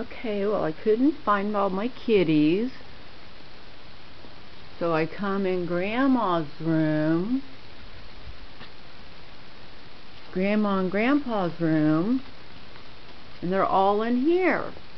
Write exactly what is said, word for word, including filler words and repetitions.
Okay, well, I couldn't find all my kitties, so I come in Grandma's room, Grandma and Grandpa's room, and they're all in here.